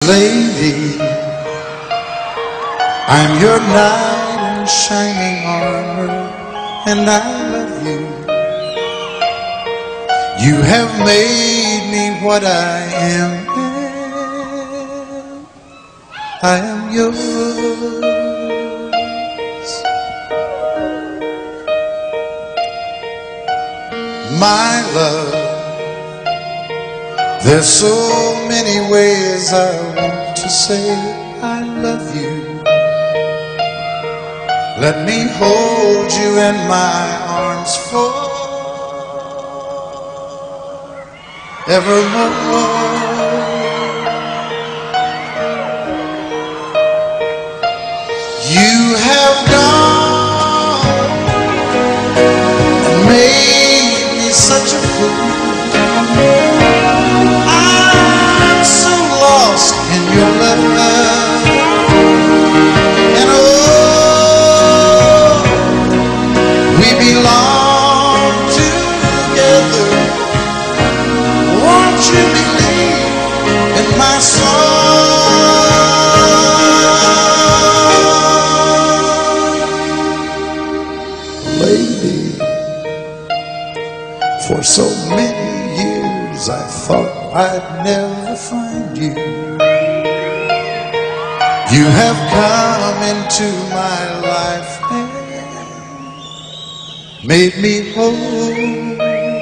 lady, I'm your knight in shining armor, and I love you. You have made me what I am. I am yours. My love, there's so many ways I want to say I love you. Let me hold you in my arms forevermore. You have gone and made me such a fool. I'm so lost in your love, and oh, we belong together. Won't you believe in my song? Lady, for so many years I thought I'd never find you. You have come into my life and made me whole.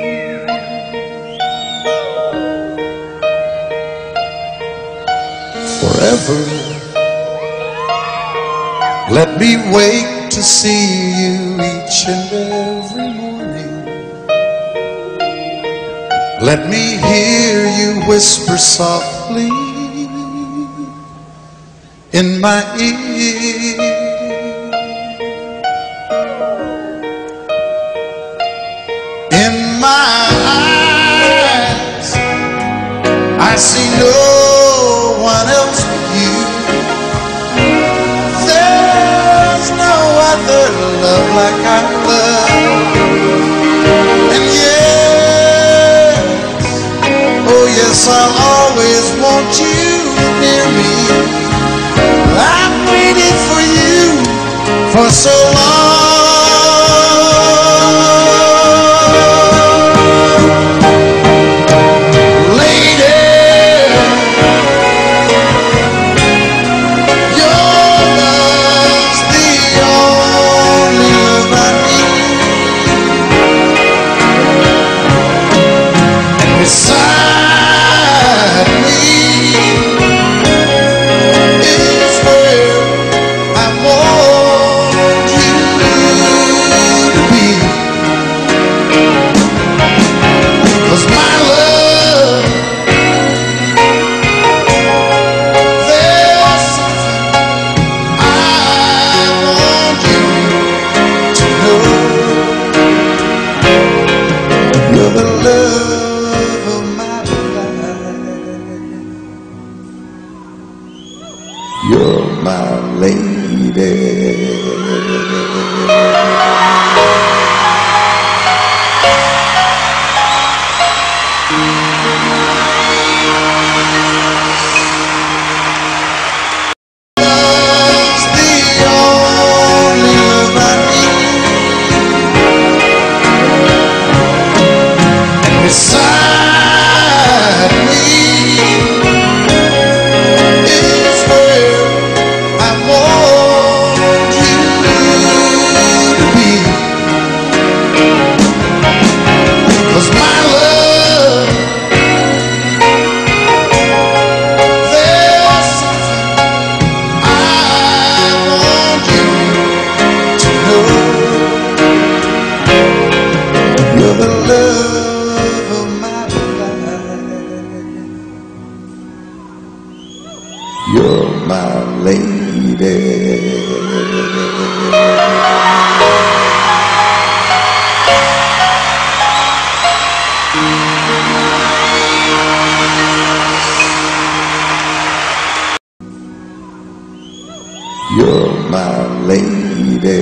Forever, let me wake to see you each and every morning. Let me hear you whisper softly in my ear. In my eyes, I see no one else but you. There's no other love like I love. And yes, oh yes, I'll always want you near me. I've waited for you for so long. You're my lady. Love's the only love I need. And beside me you're my lady. You're my lady.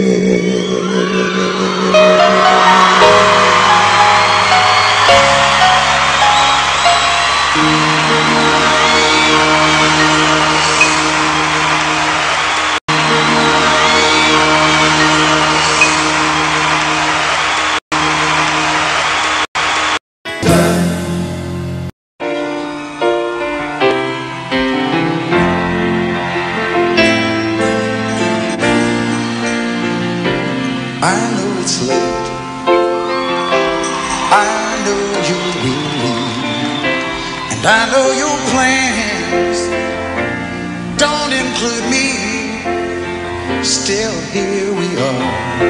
still here we are,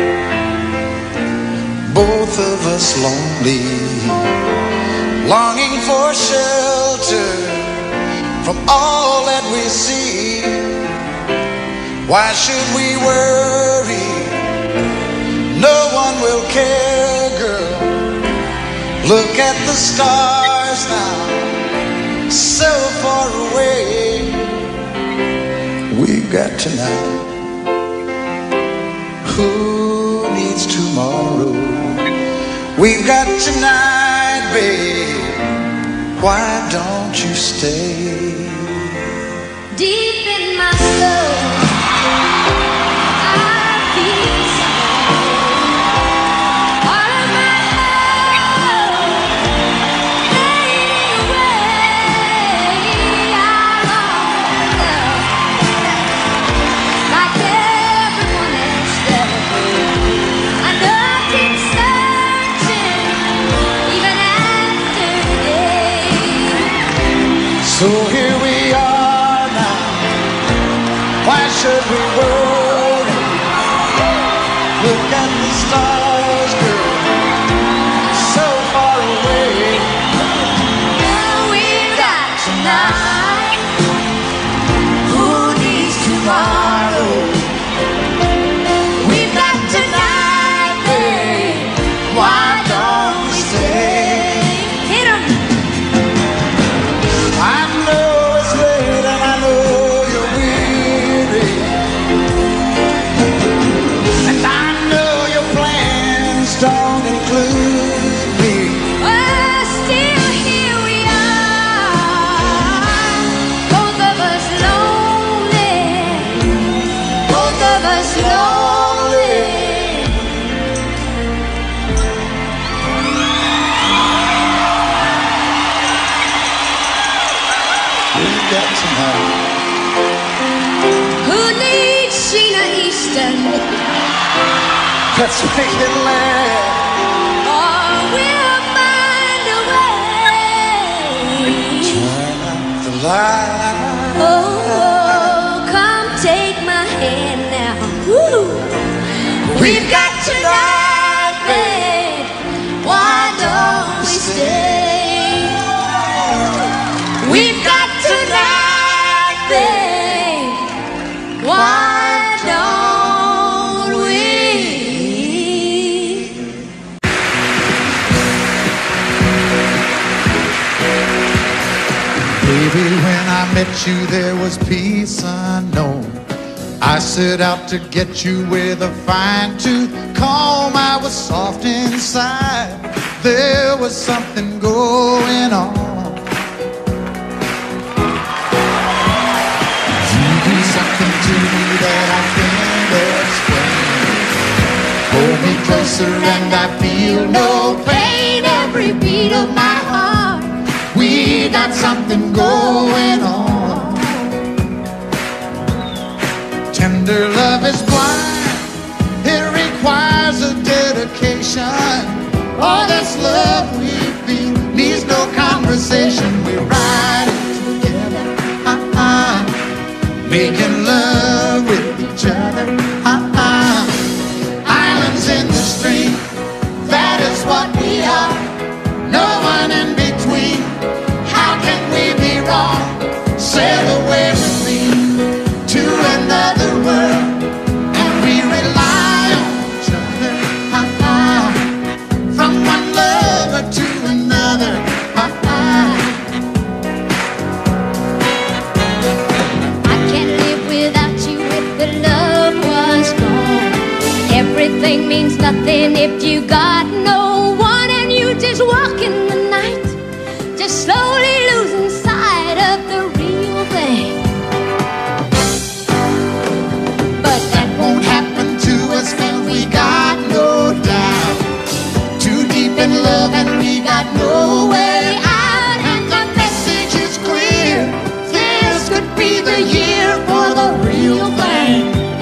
both of us lonely, longing for shelter from all that we see. Why should we worry? No one will care, girl. Look at the stars now, so far away. We've got tonight. Who needs tomorrow? We've got tonight, babe. Why don't you stay? Deep in my soul, I feel something. All of my love fading away. I long for love like everyone else does. I know I keep searching even after today. So here we are now. Why should we worry? Look at the stars, girl, so far away. Now we've got tonight. Who needs tomorrow? We've got tonight, babe. Why don't we stay? Hit 'em. I know it's late and I know you're weary, and I know your plans don't include me. Oh, still here we are. Both of us lonely. Both of us lonely. We've got tonight. Who needs Sheena Easton? Let's make it last. Or we'll find a way. Turn out the light. Oh, come take my hand now. Woo. We've got tonight, babe. Why don't we stay? We've got tonight, babe. Why don't we? Baby, when I met you, there was peace unknown. I set out to get you with a fine-tooth comb. I was soft inside. There was something going on. You do something to me that I can't explain. Hold me closer and I feel no pain. Every beat of my heart, we got something going on. Tender love is blind. It requires a dedication. All this love we feel needs no conversation. We ride it together, making love with each other, Islands in the stream, that is what we are. No one in between. How can we be wrong? Sail away with me to another world, and we rely on each other, from one lover to another. I can't live without you if the love was gone. Everything means nothing if you got no one, and you just walk in the night, just slowly losing sight of the real thing. But that Won't happen to us, and we got no doubt. Too deep in love, and we got no way out. And the message is clear. This could be the year for the real thing.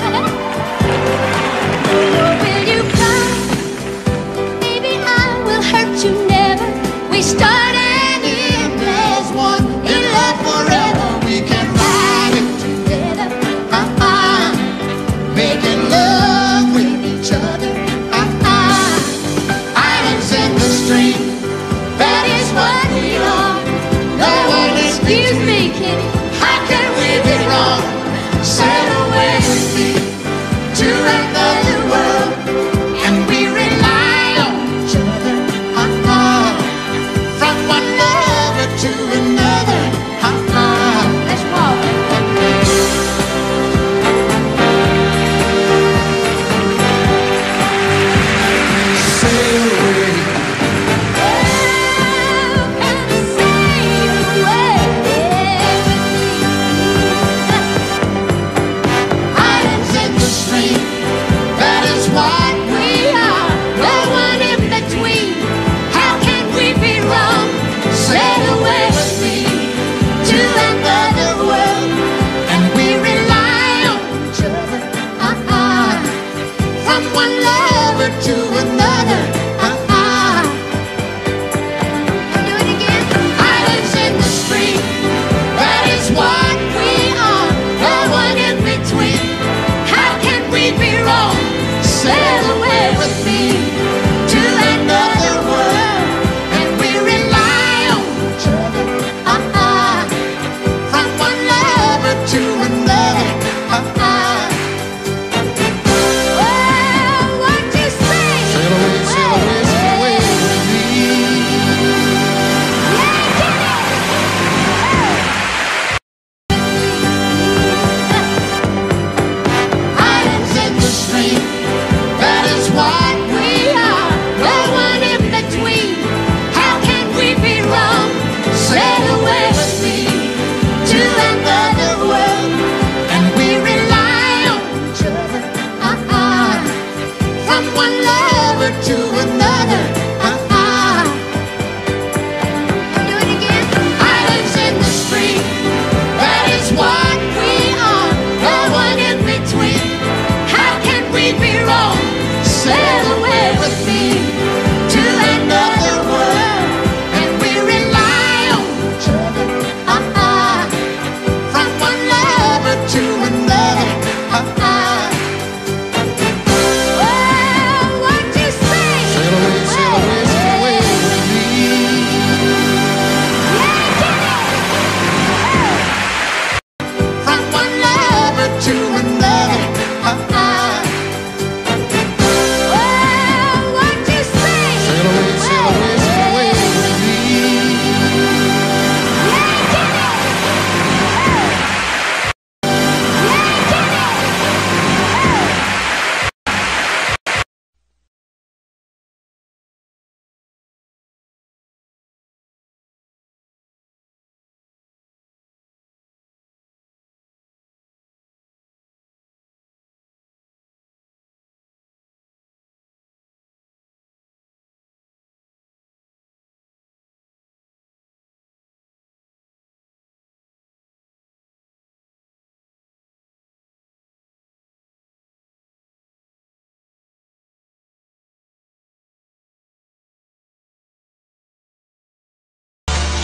will you come? Baby, I will hurt you never. We start and end as one. In love forever, we can ride it together, making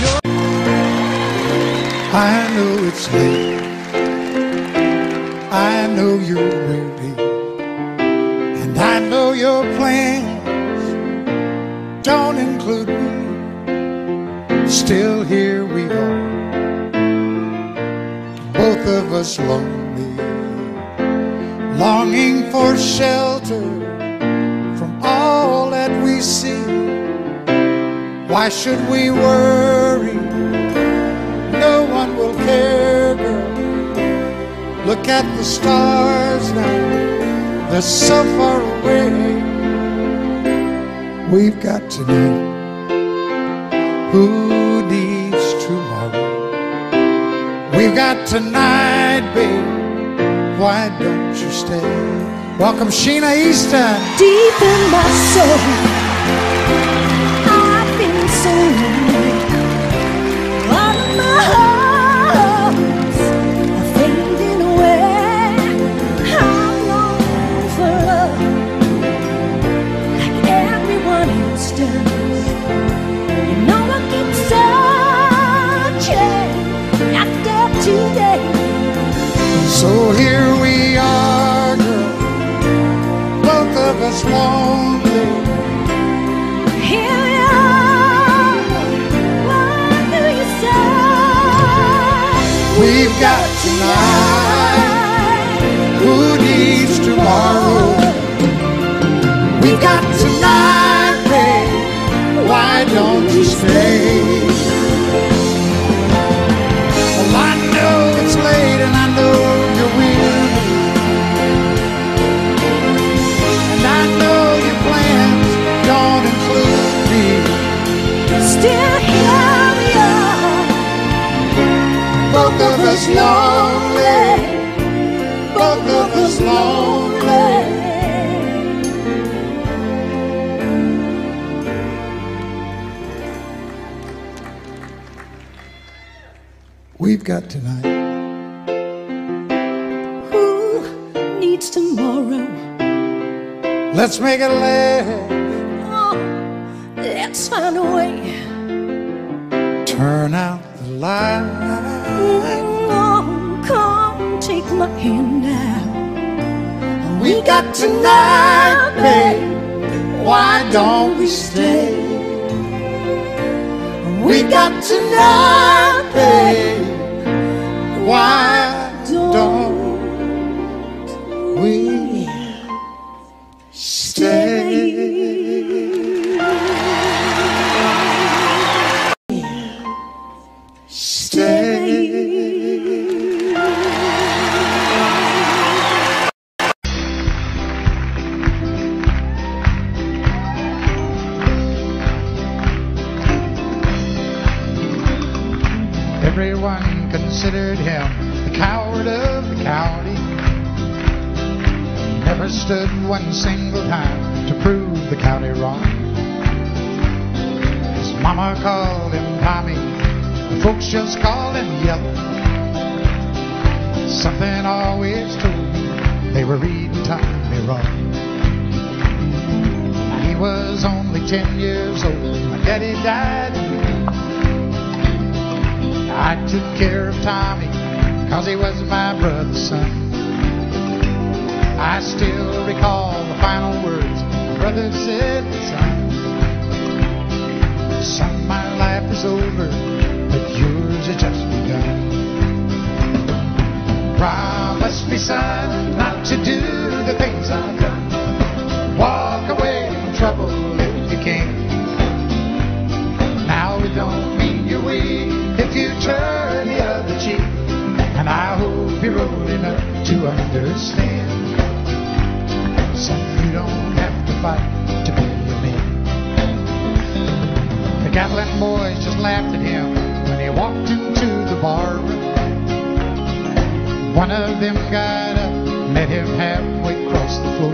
I know it's late, I know you're weary, and I know your plans don't include me. Still here we are, both of us lonely, longing for shelter from all that we see. Why should we worry? No one will care, girl. Look at the stars now, they're so far away. We've got tonight, who needs tomorrow? We've got tonight, babe, why don't you stay? Welcome Sheena Easton. Deep in my soul, I've been so lonely. All of my hopes are fading away. I'm long for love, like everyone else does. You know I keep searching after today. So here we are, girl, both of us lonely. Here we are, what do you say? We've got tonight, who needs tomorrow? We've got tonight, babe, why don't you stay? Well, I know it's late and I know you're weary, and I know your plans don't include me. Still here we are, Both of us lonely, both of us lonely. We've got tonight. who needs tomorrow? Let's make it last. Oh, let's find a way. Turn out the light. Oh, come take my hand now. We got tonight, babe, why don't we stay? We got tonight, babe, why don't we stay? Everyone considered him the coward of the county. Never stood one single time to prove the county wrong. His mama called him Tommy, the folks just called him Yellow. Something always told me they were reading Tommy wrong. He was only 10 years old, my daddy died. I took care of Tommy, cause he was my brother's son. I still recall the final words my brother said, son, my life is over, but yours has just begun. Promise me, son, not to do the things I've done. Walk away from trouble if you can. Now it don't mean you're weak if you turn the other cheek, and I hope you're old enough to understand. Son, you don't have to fight to be a man. The Gatlin boys just laughed at him when he walked into the bar room. One of them got up, met him halfway across the floor.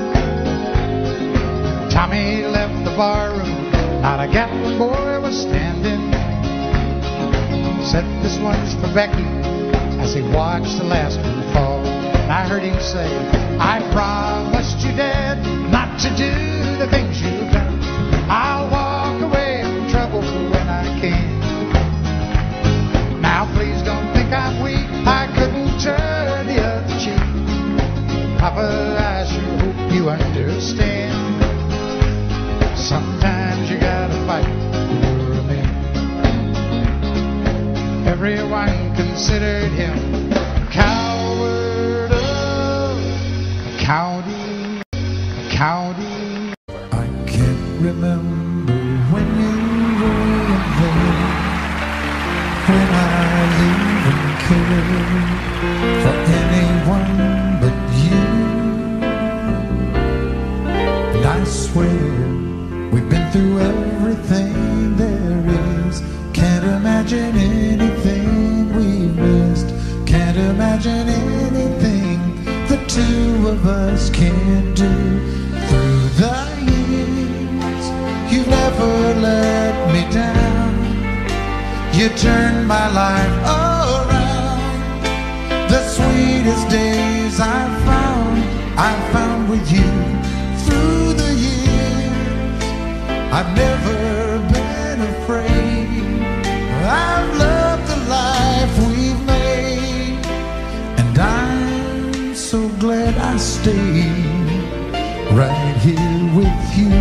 Tommy left the bar room, not a Gatlin boy was standing. Said, this one's for Becky, as he watched the last one fall. And I heard him say, I promised you, Dad, not to do the things you've done. I'll walk away from trouble when I can. considered him a coward of a county. I can't remember when you were there, when I even cared for anyone but you. And I swear we've been through everything there is. Can't imagine anything we've missed. Can't imagine anything the two of us can't do. Through the years, you've never let me down. You turned my life around. The sweetest days I found with you. Through the years, I've never been afraid. I've loved the life we've made, and I'm so glad I stayed right here with you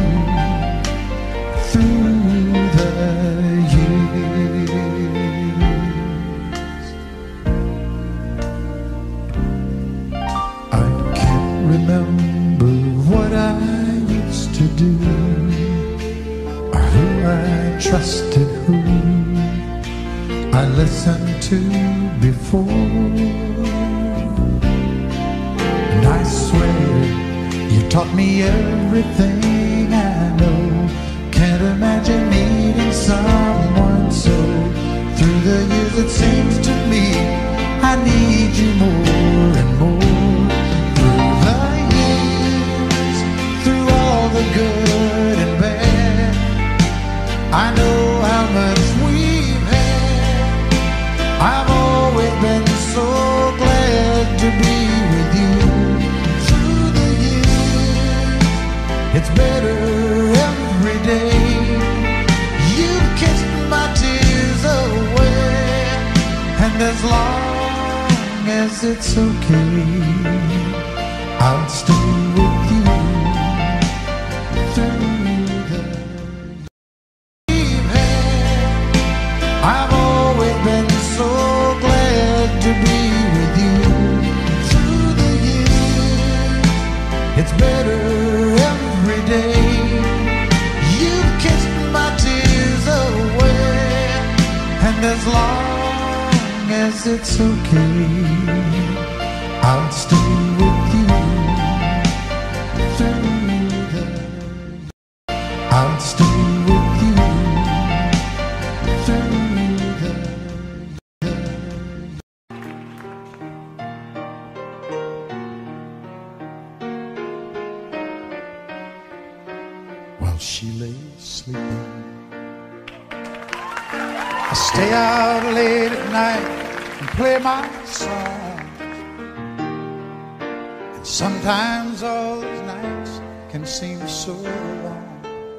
through the years. I can't remember what I used to do, or who I trusted, who I listened to before. And I swear you taught me everything I know. Can't imagine needing someone so. Through the years it seems to me I need you more and more. Through the years, through all the good and bad, I know how much we've had. I've always been so glad to be with you. Through the years, it's better every day. You've kissed my tears away, and as long as it's okay, I'll stay with you through the we've had. I've always been so glad to be with you. Through the years, it's better every day. You've kissed my tears away, and as long as it's okay, I'll stay with you through the. I'll stay with you through the. While she lay sleeping, I stay out late at night and play my song. And sometimes all those nights can seem so long.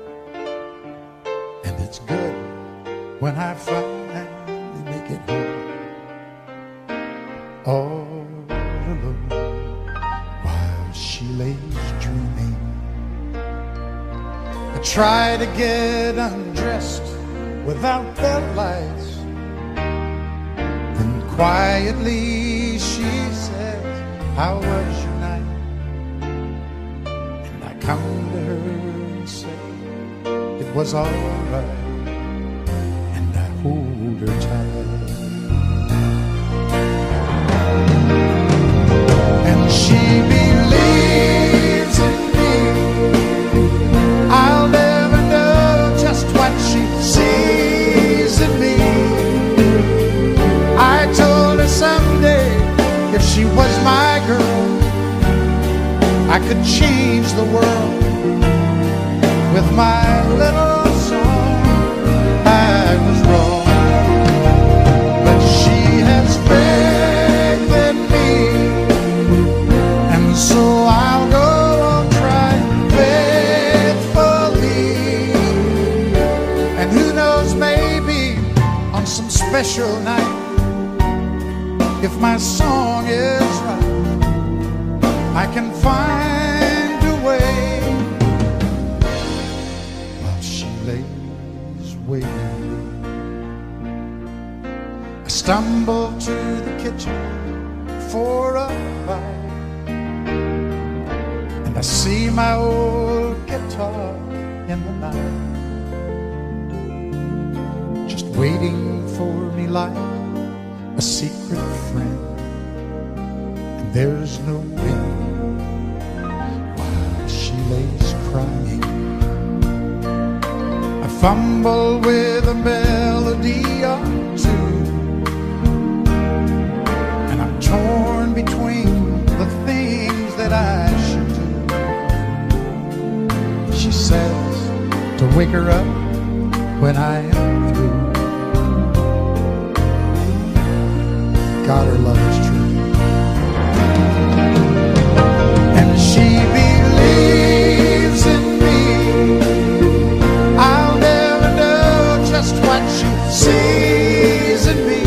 And it's good when I finally make it home, all alone, while she lays dreaming. I try to get undressed without the lights. Then quietly she says, how was your night? And I come to her and say, it was all right. And I hold her tight. And she believes in me. I'll never know just what she sees in me. I told her someday if she was my girl, I could change the world with my little song. I was wrong, but she has faith in me, and so I'll go on trying faithfully. And who knows, maybe on some special night, if my song is right, I can find a way. While she lays waiting, I stumble to the kitchen for a bite, and I see my old guitar in the night, just waiting for me like a secret friend. And there's no wind while she lays crying. I fumble with a melody or two, and I'm torn between the things that I should do. She says to wake her up when I am through. God, her love is true. And she believes in me. I'll never know just what she sees in me.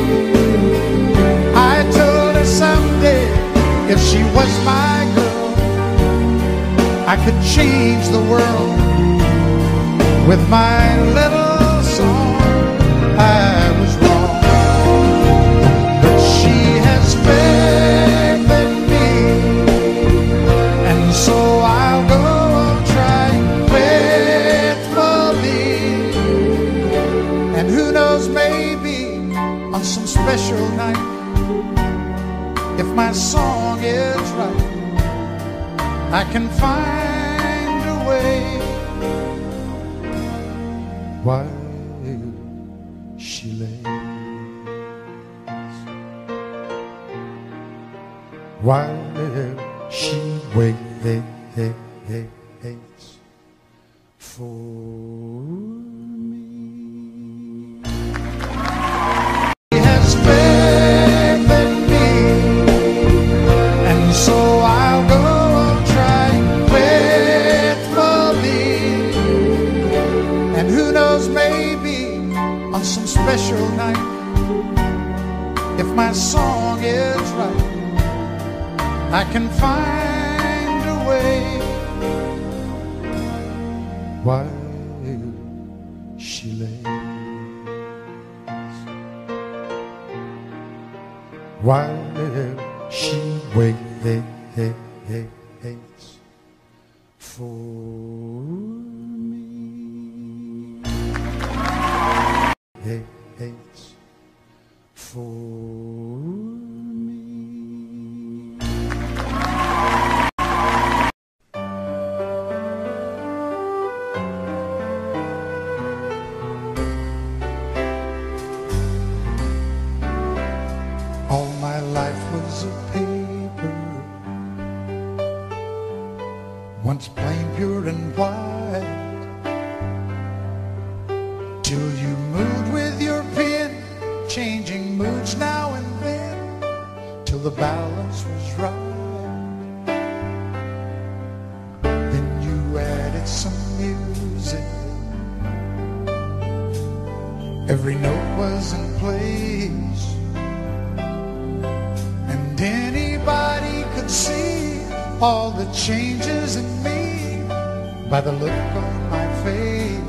I told her someday if she was my girl, I could change the world with my little song. I was wrong, but she has faith in me, and so I'll go on trying faithfully. And who knows, maybe on some special night, if my song is right, I can find a way. While she lays, while she waits for me. She has faith in me, and so I'll go on trying faithfully. And who knows, maybe on some special night, if my song is right, I can find a way. While she lays, while she waits for me. Hates for me. All my life was a paper, once plain, pure and white, till you moved with your pen, changing moods now and then, till the balance was right. Then you added some music, every note was in place, and anybody could see all the changes in me by the look on my face.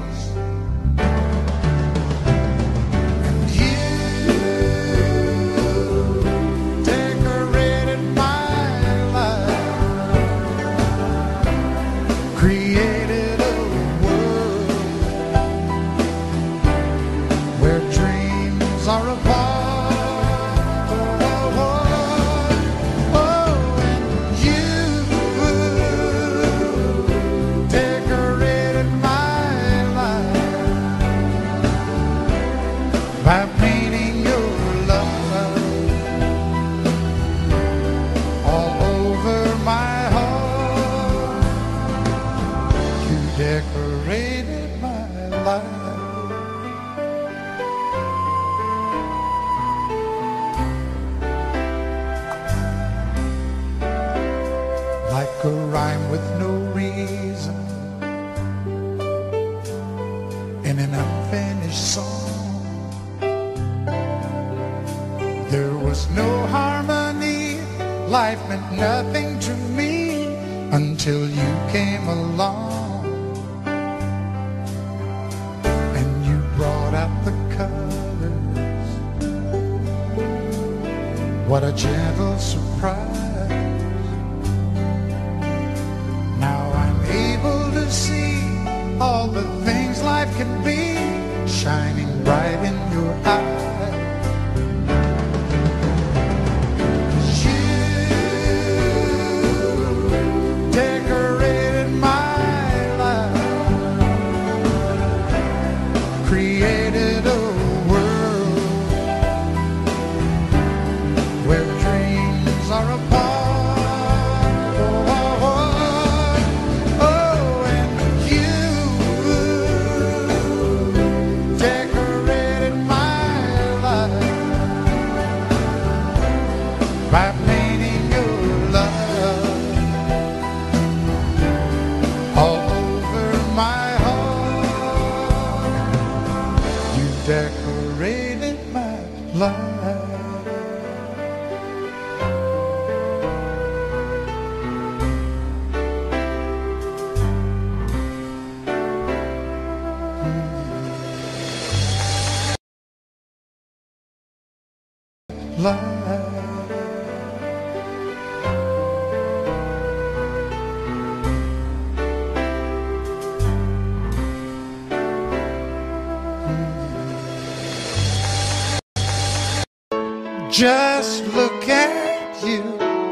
By painting your love all over my heart, you decorated my life. Like a rhyme with no reason in an unfinished song. There was no harmony, life meant nothing to me until you came along. And you brought out the colors What a gentle surprise. Now I'm able to see all the things life can be, shining bright in your eyes. 'Cause you decorated my life, created a world where dreams are apart. Oh, and you decorated my life by painting your love all over my heart. You decorated my life. Just look at you,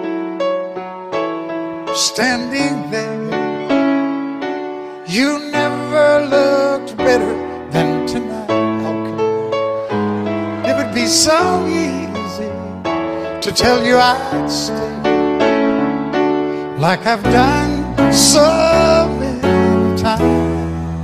standing there. You never looked better than tonight. How come? It would be so easy to tell you I'd stay, like I've done so many times.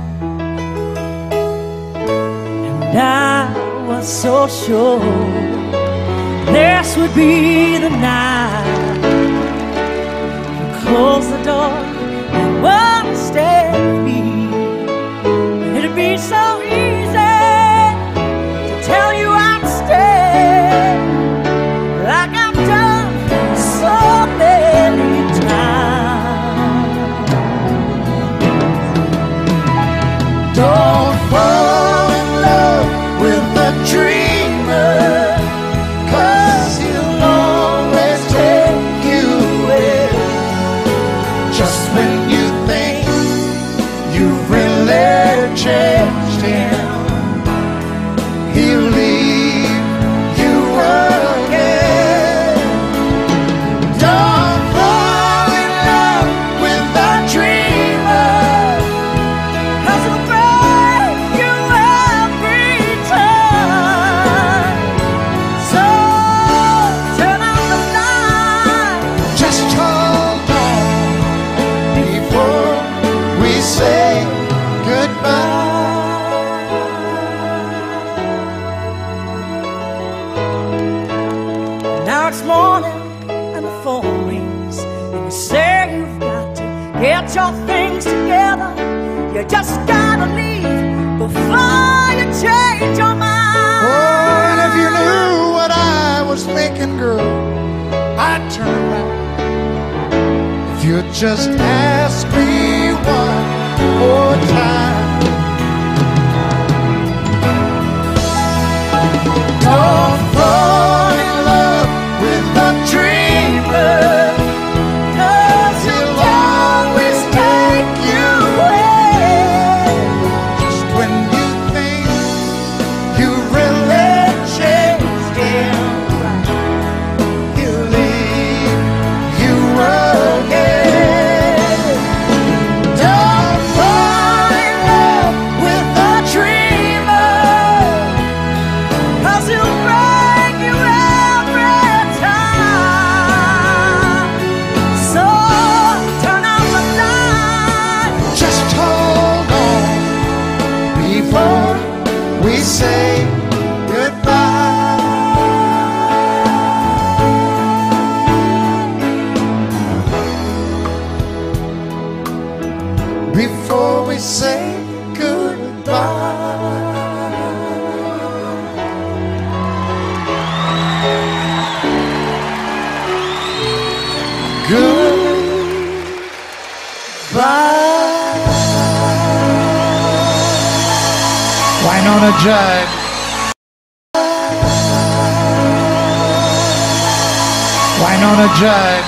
And I was so sure this would be the night you close the door and won't stay free. It'd be so easy to tell you I'd stay, like I've done so many times. Don't fall in love with a dreamer, 'cause he'll always take you away. Just when you think you've really changed him, he'll leave you again. Don't fall in love with a dreamer, 'Cause it'll break you every time. So turn out the light. just hold on before we say goodbye. Now it's morning and the phone rings, and you say you've got to get your things together. You just gotta leave before you change your mind. Oh, and if you knew what I was thinking, girl, I'd turn around. If you'd just ask me one more time. Don't fall in love with a dreamer, 'Cause he'll always take you away. Just when you think you really changed him, he'll leave you again. Don't fall in love with a dreamer, 'cause he'll break you every time. So turn out the light. just hold on before we say goodbye. Before we say goodbye. Goodbye. Wynonna Judd. Wynonna Judd.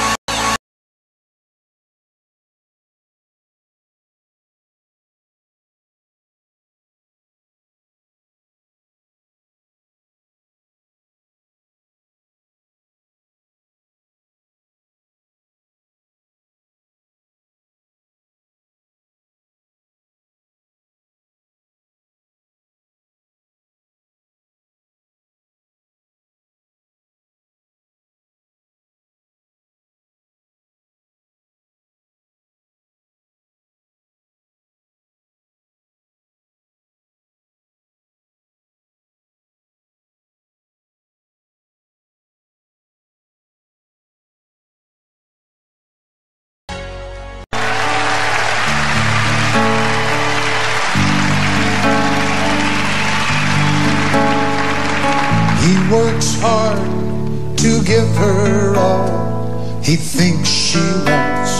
He works hard to give her all he thinks she wants.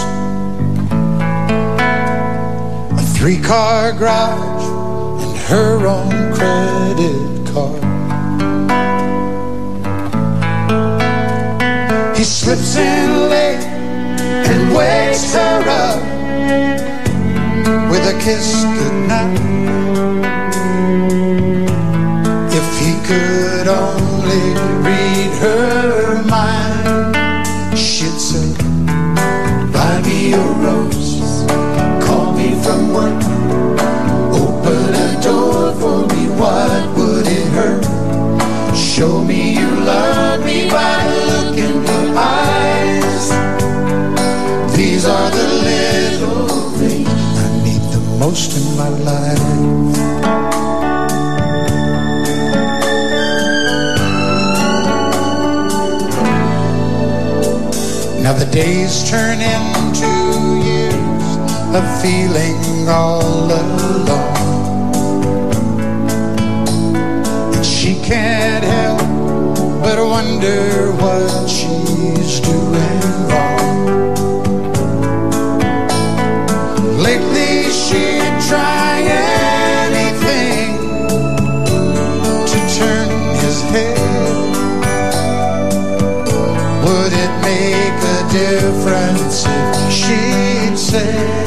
A 3-car garage and her own credit card. He slips in late and wakes her up with a kiss goodnight. If he could only read her mind, she'd say, buy me a rose, call me from work, open a door for me, what would it hurt? Show me you love me by the look in your eyes. These are the little things I need the most in my life. Now the days turn into years of feeling all alone, and she can't help but wonder what she's doing wrong. Lately she'd try anything to turn his head. Would it make a difference if she'd say,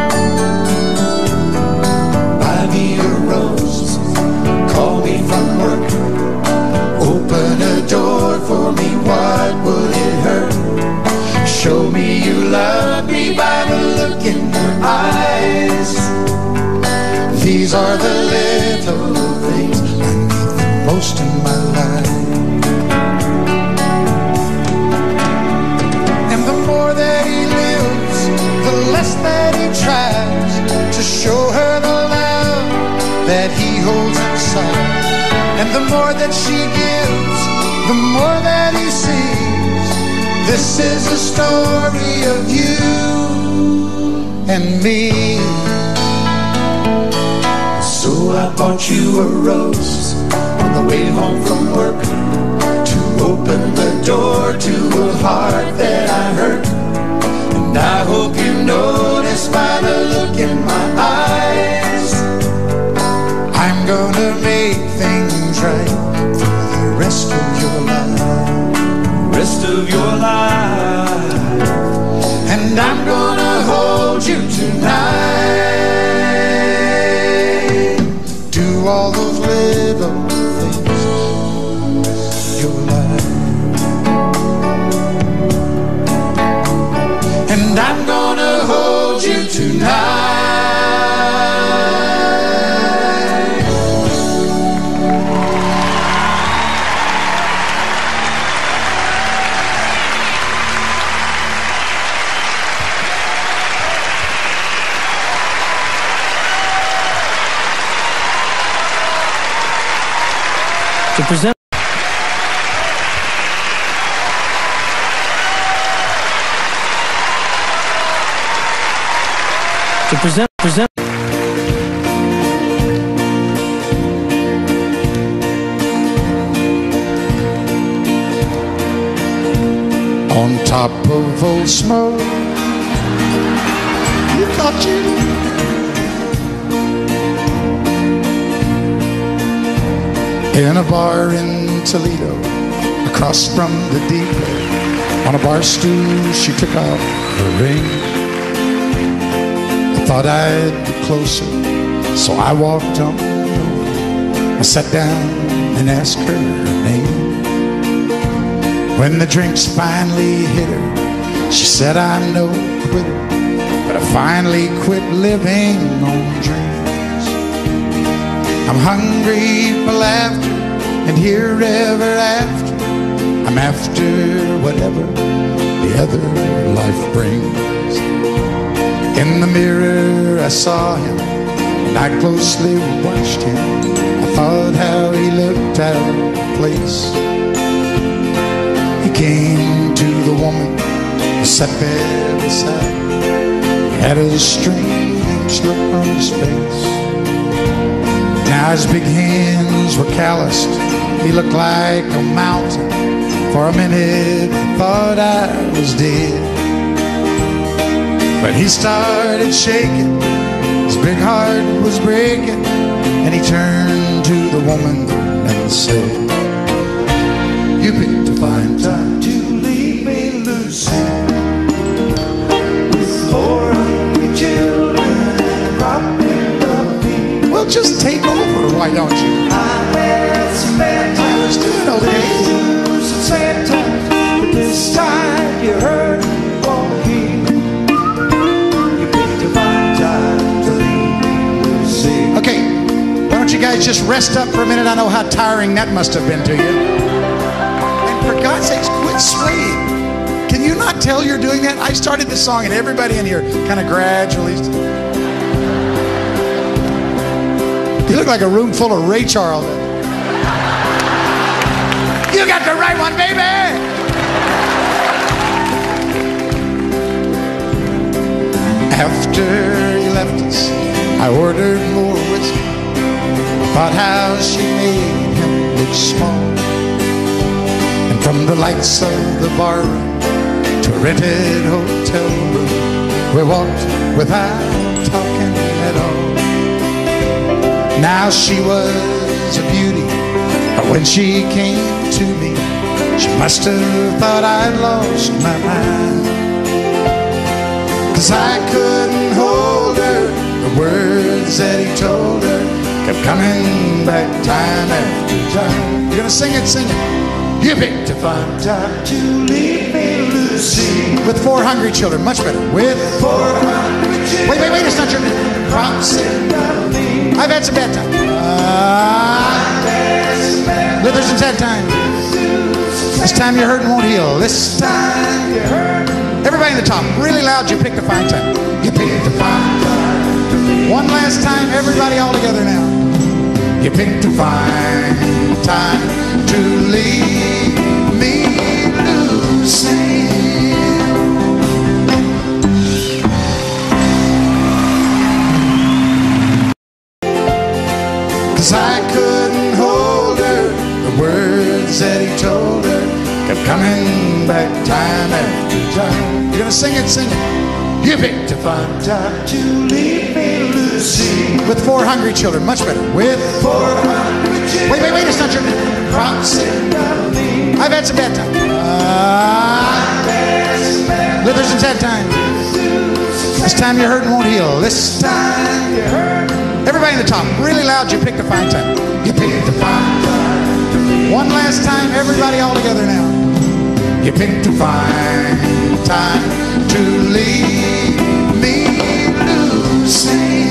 buy me a rose, call me from work, open a door for me, what would it hurt? Show me you love me by the look in your eyes. These are the little things I need the most in my life. That he tries to show her the love that he holds inside, and the more that she gives, the more that he sees. This is a story of you and me. So I bought you a rose on the way home from work, to open the door to a heart that I hurt. And I hope you notice by the look in my eyes, I'm gonna make things right for the rest of your life. Rest of your life. And I'm gonna hold you tonight. Do all those little things you like. And I'm gonna hold you tonight. To present on top of Old Smoke, you thought you in a bar in Toledo, across from the depot. On a bar stool, she took off her ring. I thought I'd be closer, so I walked on. I sat down and asked her name. When the drinks finally hit her, she said, I'm no quitter, but I finally quit living on dreams. I'm hungry for laughter and here ever after. I'm after whatever the other life brings. In the mirror I saw him, and I closely watched him. I thought how he looked out of place. He came to the woman who sat there beside. He had a strange look on his face. Now his big hands were calloused. He looked like a mountain. For a minute I thought I was dead. But he started shaking, his big heart was breaking, and he turned to the woman and said, you picked a fine time to leave me, Lucy, with 4 hungry children robbing of me. Well, just take over, why don't you? I had some bad times doing okay. Sad times, but this time you heard walking. You picked a fine time to leave, Lucy. Okay, why don't you guys just rest up for a minute? I know how tiring that must have been to you. And for God's sakes, quit swaying. Can you not tell you're doing that? I started this song and everybody in here kind of gradually. You look like a room full of Ray Charles. You got the right one, baby! After he left us, I ordered more whiskey. Thought how she made him look small. And from the lights of the bar room to a rented hotel room, we walked without talking at all. Now she was a beauty, but when she came to me, she must have thought I'd lost my mind. 'Cause I couldn't hold her, the words that he told her kept coming back time after time. You're gonna sing it, sing it. You picked a fine time to leave me, Lucy, with 4 hungry children, much better. With 4 hungry children. Wait, it's not your props. I've had some bad times. There's some sad times. This time your hurting won't heal. This time you're hurting. Everybody in the top, really loud, you picked a fine time. You picked a fine time. One last time, everybody all together now. You picked a fine time to leave me, Lucy. 'Cause I couldn't hold her, the words that he told her kept coming back time after time. You're gonna sing it, sing it. You picked a fine time to leave me, Lucy, with 4 hungry children, much better. With 4 hungry children. Wait, it's not your props. I've had some bad times. There's some sad times. This time your hurting won't heal. This time you're hurting. Everybody in the top, really loud, you picked a fine time. You picked a fine time. One last time, everybody all together now. You picked a fine time to leave me, Lucy.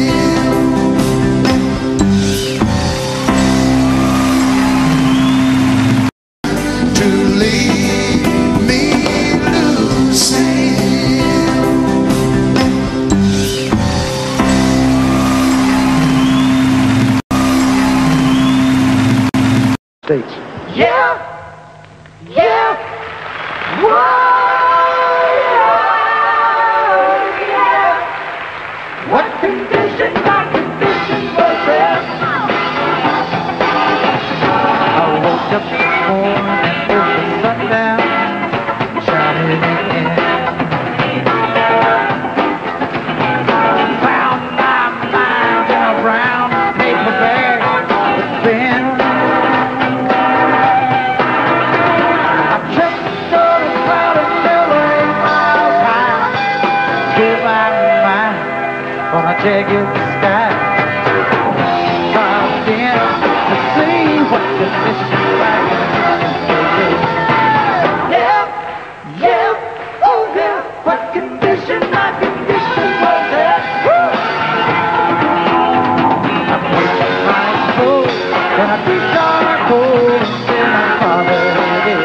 To leave me, Lucy. States. Yeah, yeah, whoa, yeah. What conditions are conditions for them? I woke up this morning with the sun down, shining in. Found my mind around, made my bag with Ben. Cloud check the sky. Dropped in to see what the mission like. Yeah, yeah, oh yeah, what condition my condition was that? I put my soul in a deep dark hole until my father did.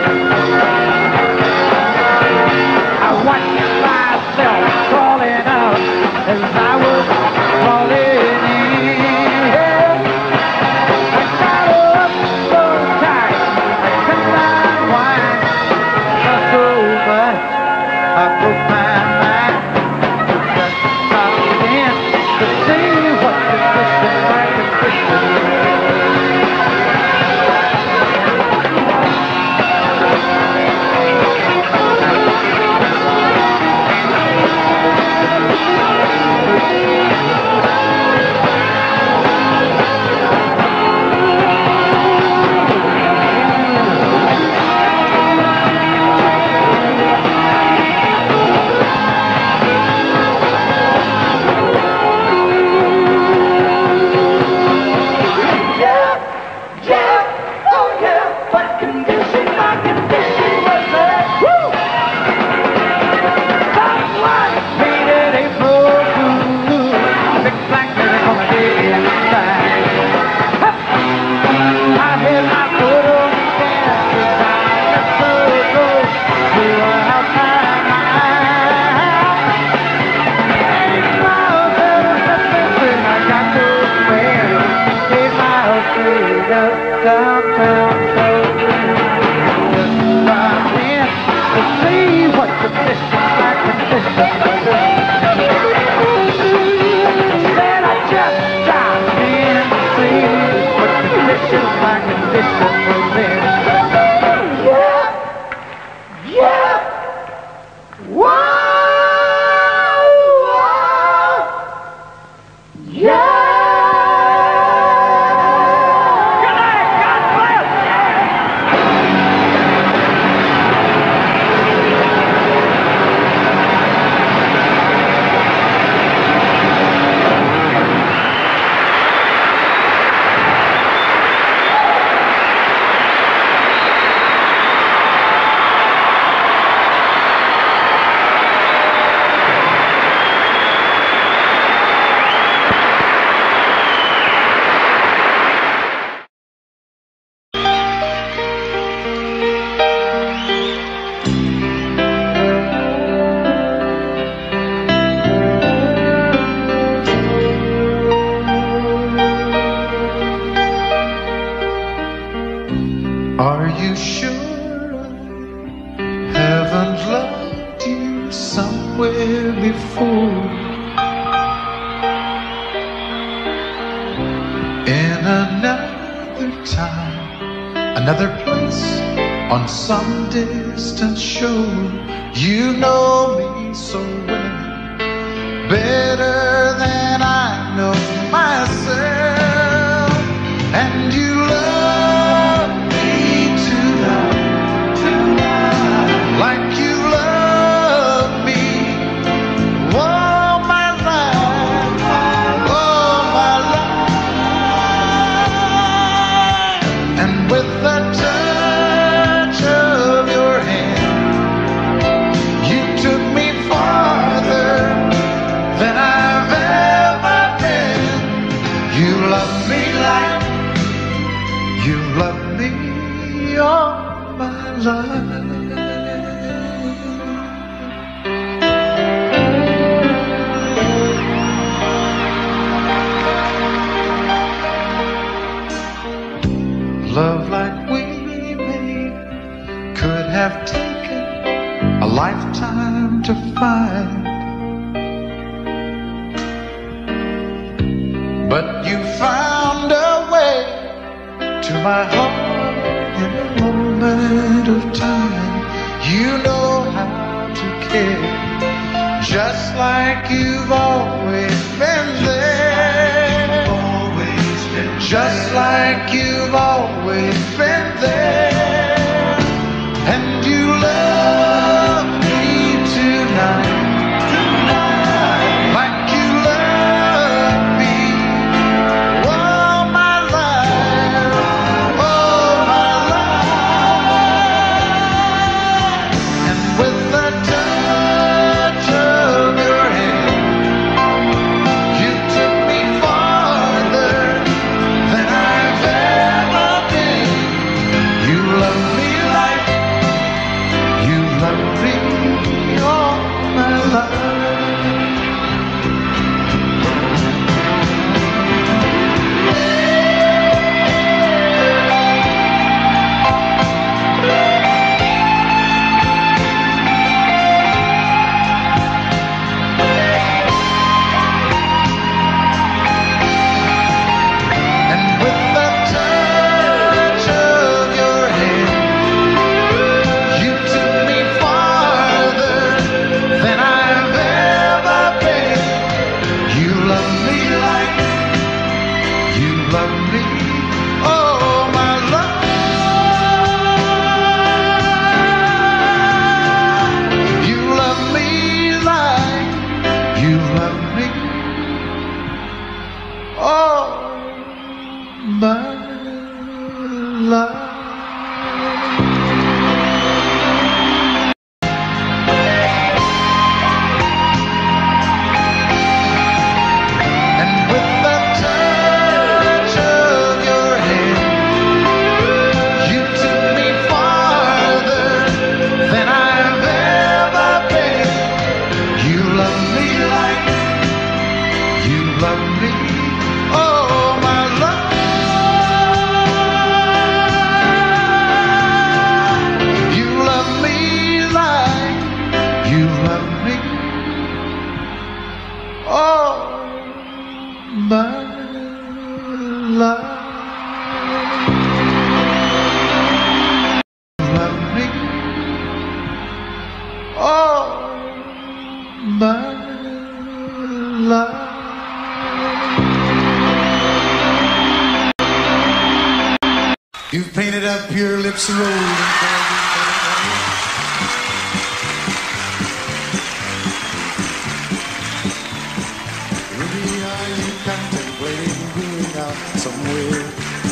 I watched myself crawling out as I was crawling in. I got up so tight I could not whine. Just over, I broke my mind. Just stopped in to see what condition my condition was. Are you sure I haven't loved you somewhere before? In another time, another place, on some distant shore. You know me so well, better than I know myself, and you love me tonight, like you love me all my life, all my life. And with the touch of your hand, you took me farther than I've ever been. You love me like you love me all my life. Love like we made could have taken a lifetime to find, but you found a way to my heart in a moment of time. You know how to care, just like you've always been there, just like you've always been there. And you love me tonight, like you love all my life. You've painted up your lips a road. Ruby, are you contemplating going out somewhere?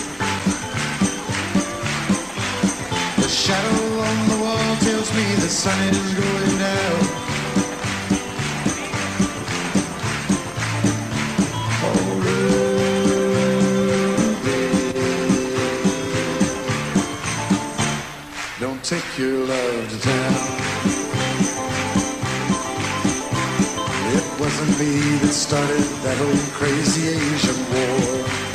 The shadow on the wall tells me the sun is going down. Oh, Ruby, don't take your love to town. It wasn't me that started that old crazy Asian war,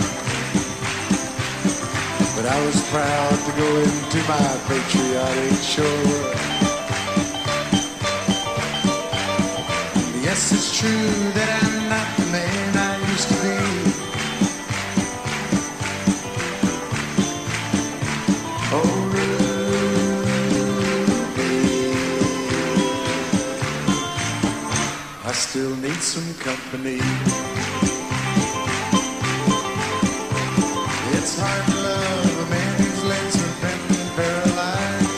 but I was proud to go into my patriotic shore. Yes, it's true that I'm not the man I used to be. Oh, Ruby, I still need some company. It's hard to love a man whose legs are bent and paralyzed.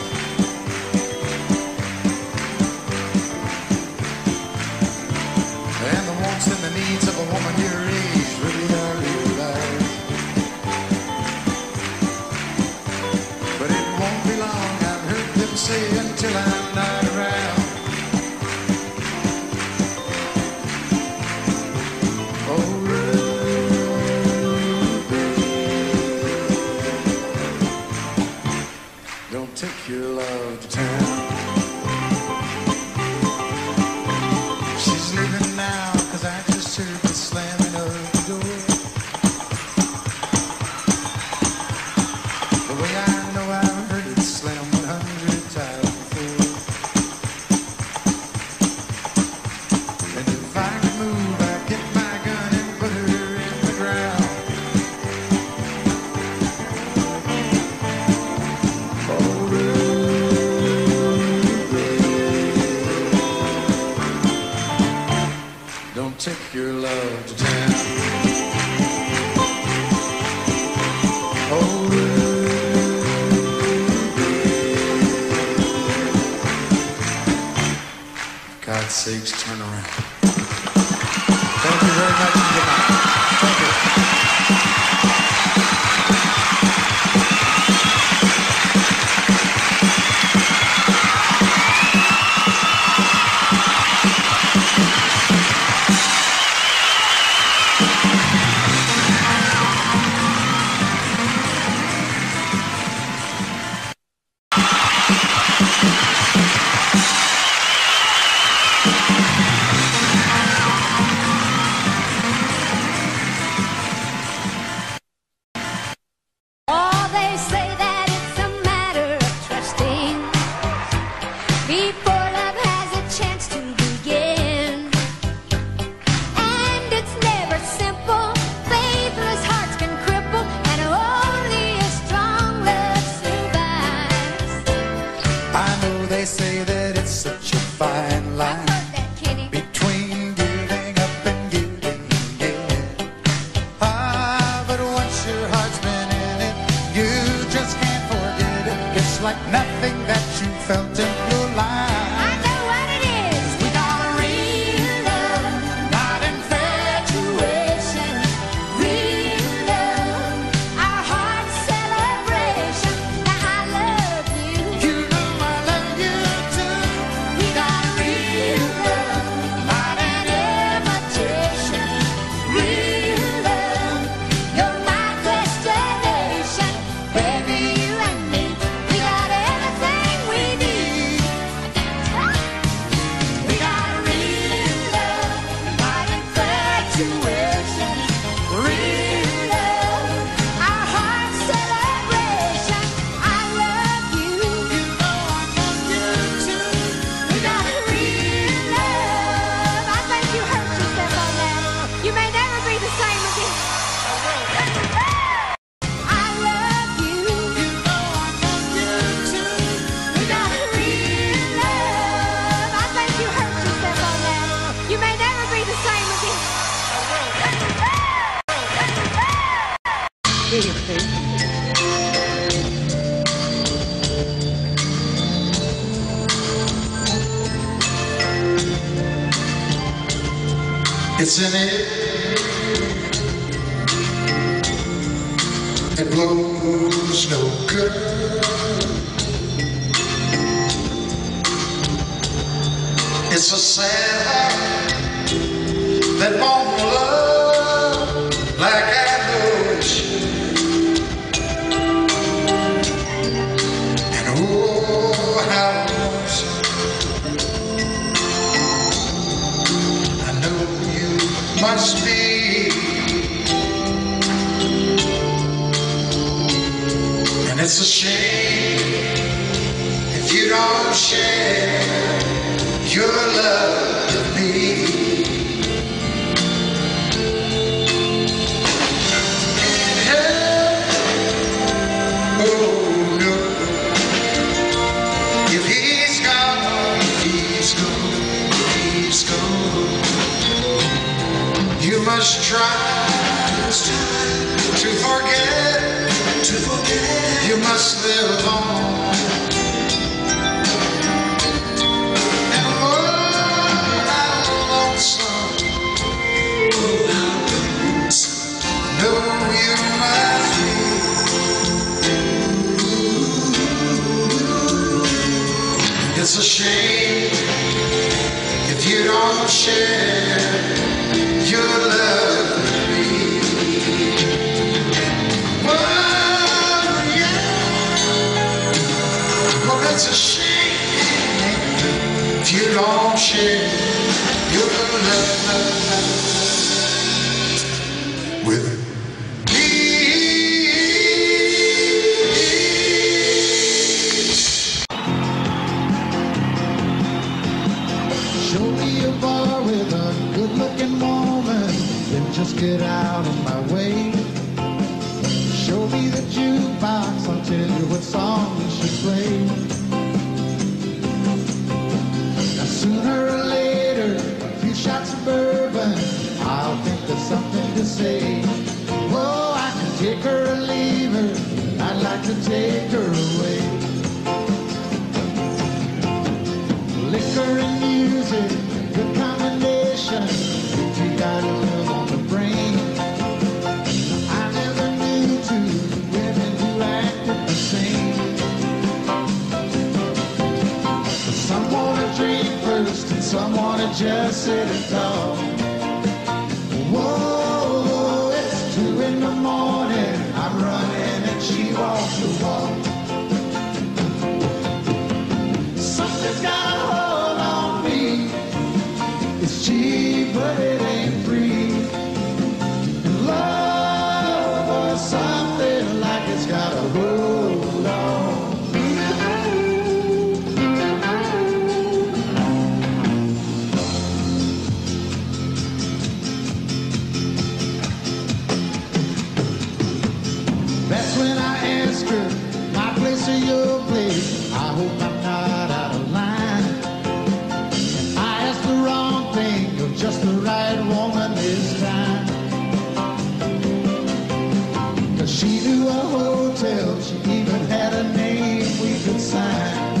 And the wants and the needs of a woman your age really are realized. But it won't be long, I've heard them say, until I'm not around. Oh, don't take your love to town. She's leaving now, 'cause I just heard the slamming of the door. The way I know I've heard it slam 100 times before. And if I could move, I'd get my gun and put her in the ground. Oh, don't take your love to town. Oh, for God's sakes, turn around. Thank you very much and good night. Thank you. Oh, they say that it's a matter of trusting before love has a chance to begin. And it's never simple. Faithless hearts can cripple, and only a strong love survives. I know they say that it's such a fine I've line heard that, Kenny. between giving up and giving in. But once your heart's been in it, you just can't forget it. It's like nothing that you felt in your life. I know what it is. We got a real love, Not infatuation. Real love, our heart's celebration. Now I love you. You know I love you too. We got a real It's in it. It blows no good. It's a sad heart that won't love like I know it should. And oh, how lonesome I know you must be. And it's a shame if you don't share your love with me. Can't help, oh no. If he's gone, he's gone, he's gone. You must try to forget. You must live on. And oh, how lonesome, no, you must be. It's a shame if you don't share your love with me. It's a shame if you don't share your love with me. Show me a bar with a good-looking woman, then just get out of my way. Show me the jukebox, I'll tell you what song you should play. Sooner or later, a few shots of bourbon, I'll think of something to say. Oh, I can take her or leave her, I'd like to take her away. Liquor and music, good combination, you got a love on the brain. I never knew two women who acted the same. Some wanna drink first and some wanna just sit and talk. Whoa, it's 2 in the morning, I'm running and she walks the walk. Something's got a hold on me. It's cheap but it ain't free. And love or something like it's got a hold on. That's when I ask her, my place or your place, I hope I'm not out of line. And I asked the wrong thing of just the right woman this time. Cause she knew a hotel, she even had a name we could sign.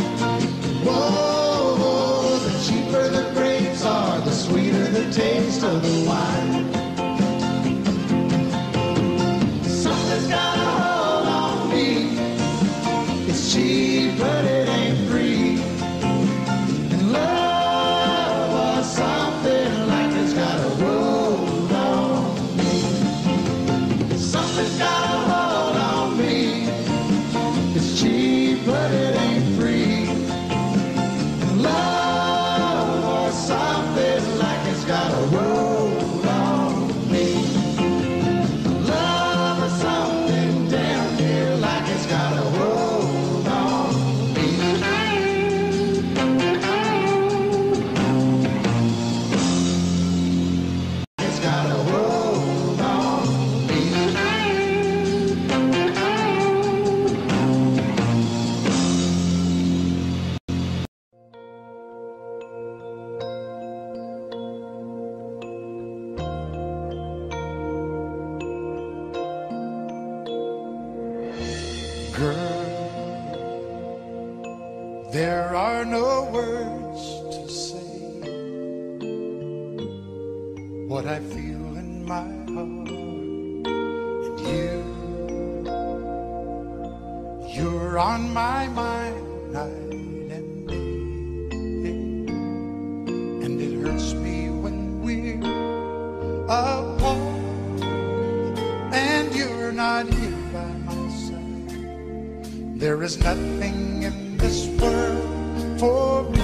Whoa, the cheaper the grapes are, the sweeter the taste of the wine. Something's got a hold on me. It's cheap, but it ain't free. And love was something like it's got a hold on me. Something's got a hold on me. It's cheap, but it ain't free. And love was something like it's got a hold on me. Love is something down here like it's got a hold on what I feel in my heart. And you're on my mind night and day. And it hurts me when we're apart and you're not here by my side. There is nothing in this world for me.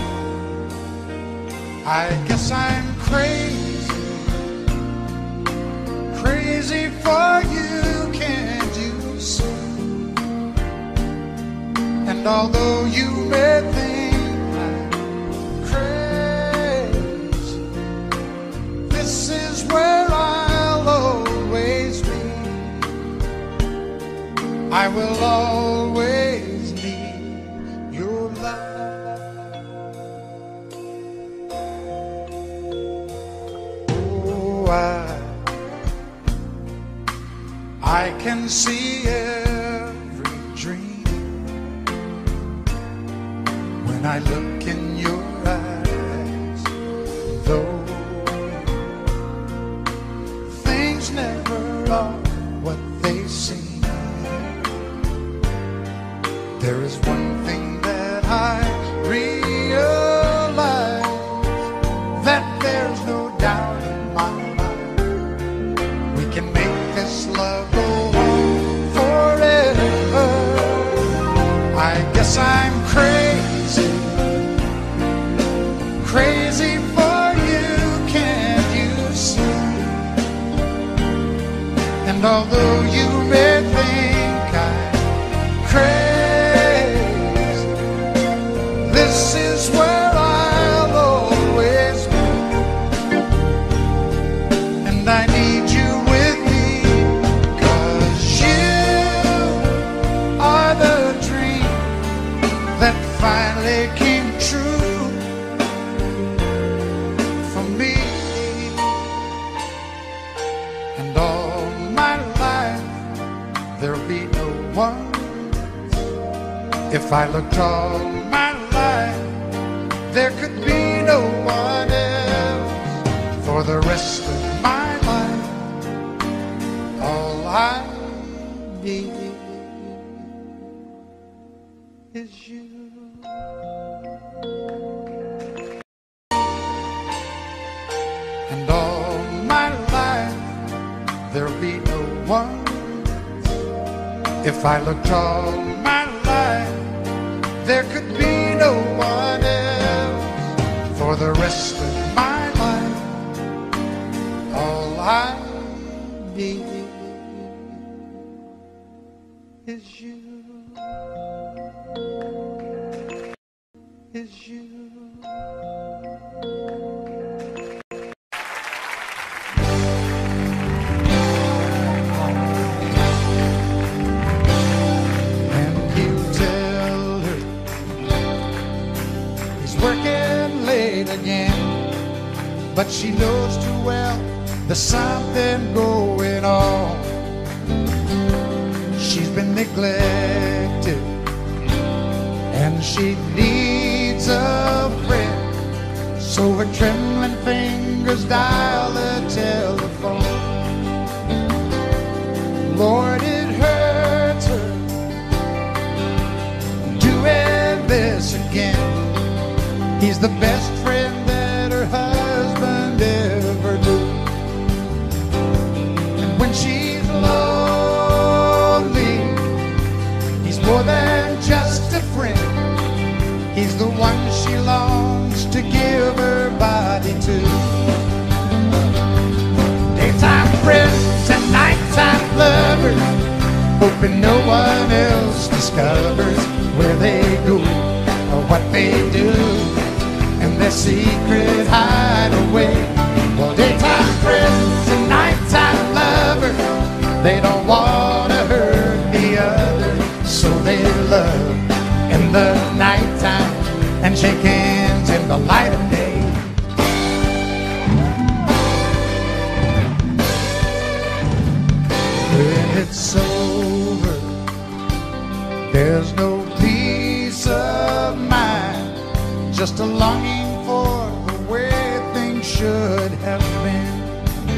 I guess I'm crazy, crazy for you, can't you see? And although you may think I'm crazy, this is where I'll always be. I will always need your love. I can see every dream when I look in your eyes, though things never are what they seem. There is one thing that I realize, that there's no doubt in my mind. We can make this love go on forever. I guess I'm crazy, crazy for you, can't you see? And although you may think I'm crazy, this is where I'll always be. And I need you with me, 'cause you are the dream that finally came true for me. And all my life there'll be no one. If I looked all my life, there could be no one else. For the rest of my life, all I need is you. And all my life, there'll be no one. If I looked all my life, there could be no one else. For the rest of my life, all I need is you. Is you. And you tell her he's working late again, but she knows too well there's something going on. She's been neglected and she needs a friend, so her trembling fingers dial the telephone. Lord, it hurts her doing this again. He's the best friend that her husband ever knew. And when she's lonely, he's more than just a friend. He's the one she longs to give her body to. Daytime friends and nighttime lovers, hoping no one else discovers where they go or what they do and their secret hideaway. Well, daytime friends and nighttime lovers, they don't want to hurt the other, so they love in the nighttime and shake hands in the light of day. When it's over, there's no peace of mind, just a longing for the way things should have been.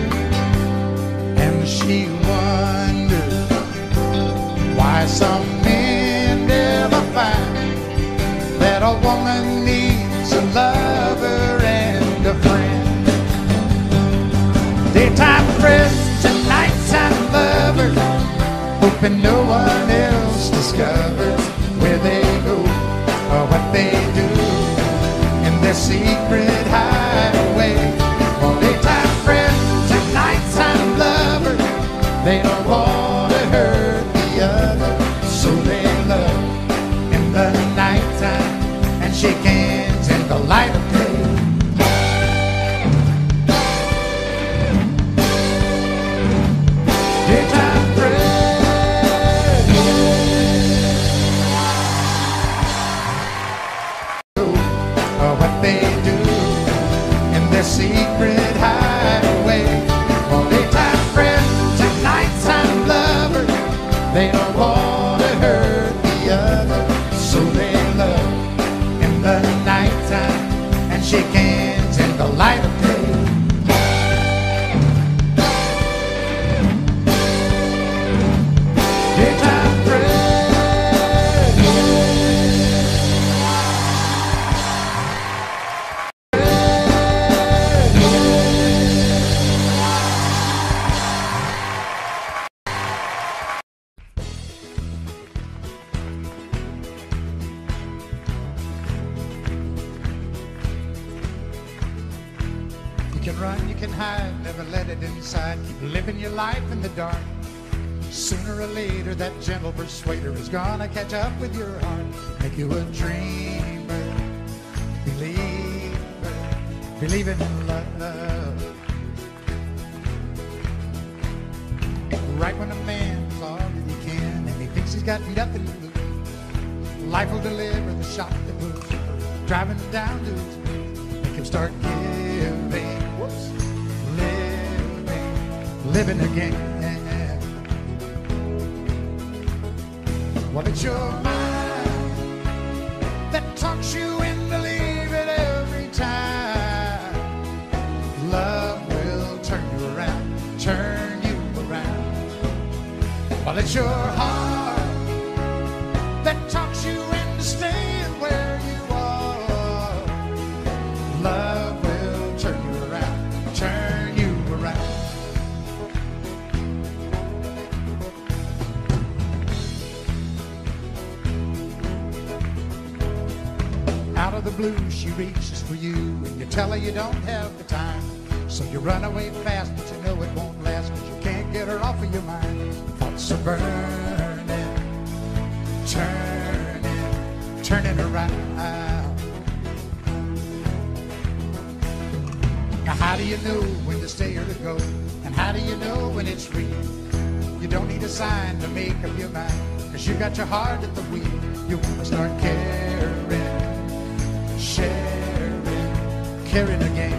makes me wonder why some men never find that a woman needs a lover and a friend. Daytime friends and nighttime lovers, hoping no one else discovers where they go or what they do in their secret hideaway. Well, daytime friends and nighttime lovers, they don't want to hurt the other, so they love in the nighttime and shake hands in the light of day. Daytime friends, what they do in their secret hideaway. Well, daytime friends and nighttime lovers, they don't want to hurt the other, so they love in the nighttime and shake hands in the light of day. Daytime friends, you can run, you can hide, never let it inside. Keep living your life in the dark. Sooner or later, that gentle persuader is gonna catch up with your heart. Make you a dreamer, believer, believing in love. Right when a man's all that he can and he thinks he's got nothing to lose, life will deliver the shock that moves, driving him down to his knees. Make him start giving, living again. Well, it's your mind that talks you into leaving every time. Love will turn you around, turn you around. Well, it's your heart that talks you into staying where you are. Love will turn you around, turn you around. Out of the blue, she reaches for you, and you tell her you don't have the time. So you run away fast, but you know it won't last, but you can't get her off of your mind. Thoughts are burning, turning around. Now how do you know when to stay or to go? And how do you know when it's real? You don't need a sign to make up your mind, 'cause you got your heart at the wheel. You wanna start caring, sharing, caring again.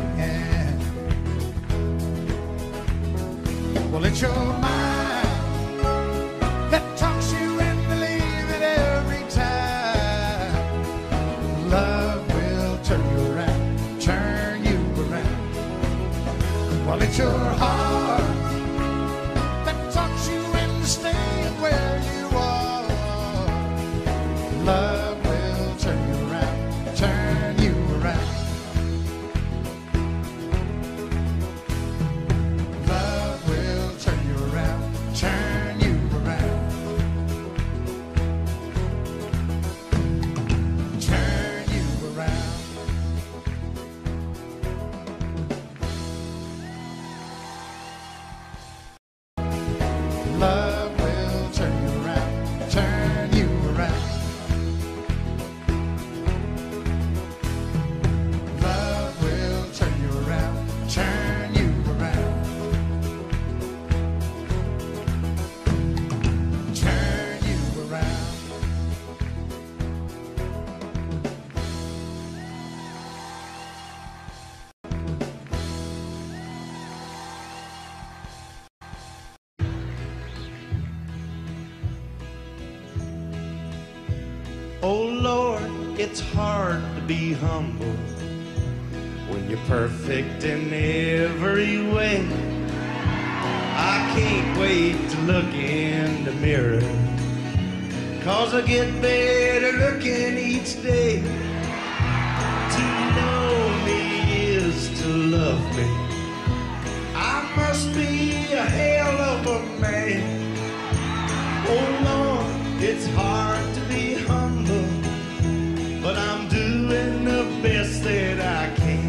Well, it's your mind that talks you into leaving every time. Love will turn you around, turn you around. Well, it's your heart that talks you into staying where you are. Love will turn you around, turn you around. Love will turn you around, turn you around. Turn you around. Love will turn you around, turn you around. Love will turn you around, turn you around. Turn you around. Oh Lord, it's hard to be humble when you're perfect in every way. I can't wait to look in the mirror, 'cause I get better looking each day. To know me is to love me. I must be a hell of a man. Oh Lord, it's hard to be humble, but I'm doing the best that I can.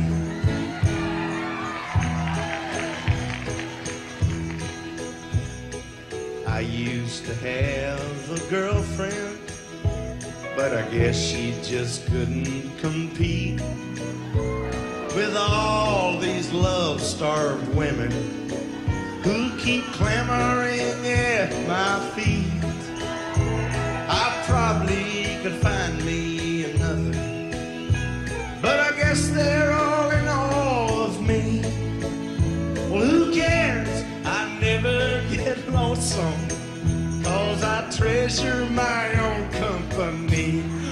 I used to have a girlfriend, but I guess she just couldn't compete with all these love-starved women who keep clamoring at my feet. I probably could find me another, but I guess they're all in all of me. Well, who cares? I never get lonesome, 'cause I treasure my own company.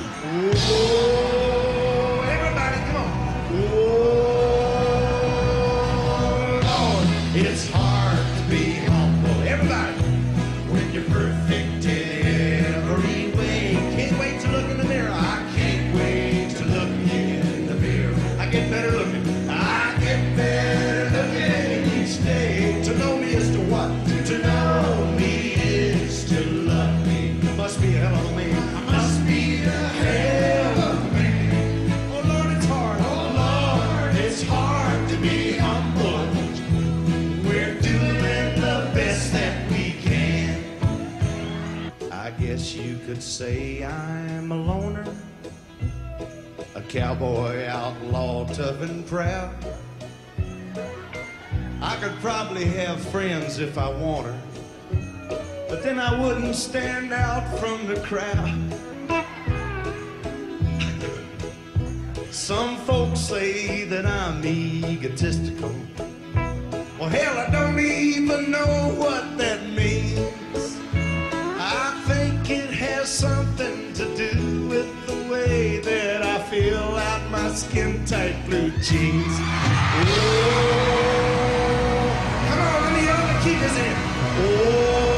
Oh, everybody, come on. Oh, Lord, it's hard to be humble. Everybody, when you're perfect in every way. Can't wait to look in the mirror. I can't wait to look in the mirror. I get better looking. I get better looking each day. To know me is to what? To know me is to love me. Must be a hell of a man. Must be a hell of a man. Oh Lord, it's hard. Oh Lord, it's hard to be humble. We're doing the best that we can. I guess you could say I'm a loner, a cowboy outlaw, tough and proud. I could probably have friends if I want her, but then I wouldn't stand out from the crowd. Some folks say that I'm egotistical. Well, hell, I don't even know what that means. I think it has something to do with the way that I feel out my skin-tight blue jeans. Oh, come on, let me yell the keep this in. Oh.